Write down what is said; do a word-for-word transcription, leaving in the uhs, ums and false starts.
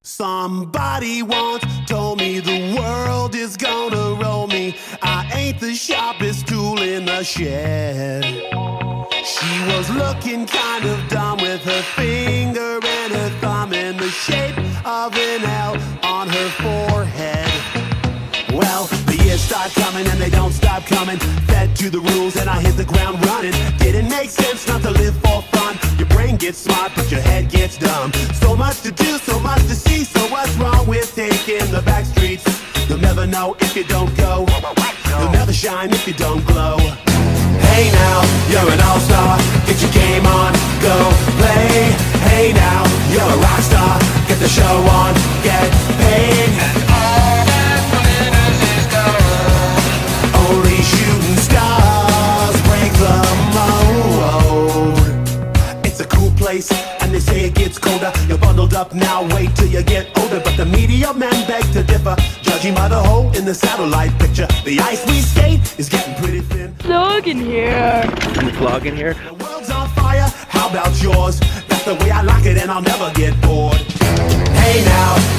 Somebody once told me the world is gonna roll me. I ain't the sharpest tool in the shed. She was looking kind of dumb with her finger and her thumb in the shape of an L on her forehead. Well, the years start coming and they don't stop coming. Fed to the rules and I hit the ground running. Didn't make sense not to live for fun. Your brain gets smart but your head gets dumb. So much to do, so much to see. So what's wrong with taking the back streets? You'll never know if you don't go. You'll never shine if you don't glow. Hey now, you're an all-star. Get your game on, go play. Hey now, you're a rock star. Get the show on, get paid. And all that glitters is gold. Only shooting stars break the mold. It's a cool place, and they say it gets colder. You're bundled up now, wait till you get older. But the media men beg to differ, judging by the hole in the satellite picture. The ice we skate is getting pretty thin. Vlog in here. Can we vlog in here? The world's on fire, how about yours? That's the way I like it and I'll never get bored. Hey now,